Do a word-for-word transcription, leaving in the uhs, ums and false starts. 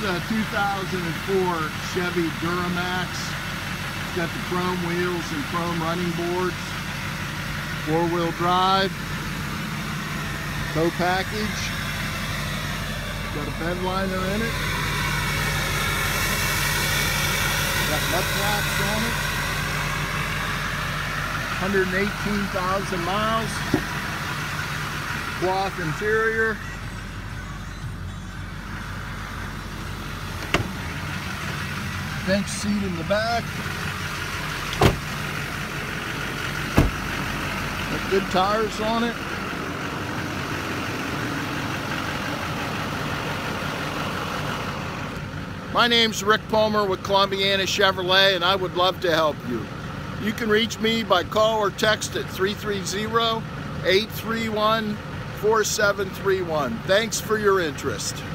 a two thousand four Chevy Duramax. It's got the chrome wheels and chrome running boards. Four-wheel drive. Tow package. Got a bed liner in it. Got mud flaps on it. one hundred eighteen thousand miles. Cloth interior. Bench seat in the back. Got good tires on it. My name's Rick Palmer with Columbiana Chevrolet, and I would love to help you. You can reach me by call or text at three three zero, eight three one, four seven three one. Thanks for your interest.